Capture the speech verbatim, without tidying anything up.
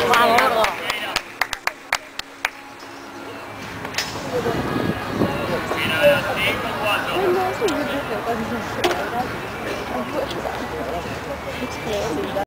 Vamos, gordo. Ay, no, sí, yo creo que cuando se